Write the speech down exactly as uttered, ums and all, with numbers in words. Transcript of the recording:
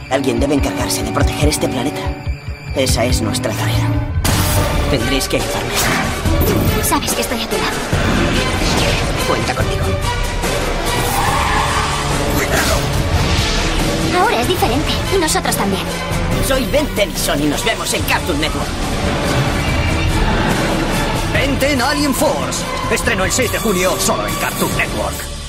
Alguien debe encargarse de proteger este planeta. Esa es nuestra tarea. Tendréis que ayudarme. Sabes que estoy a tu lado. Cuenta conmigo. Ahora es diferente. Y nosotros también. Soy Ben Tennyson y nos vemos en Cartoon Network. Ben ten Alien Force. Estreno el seis de junio solo en Cartoon Network.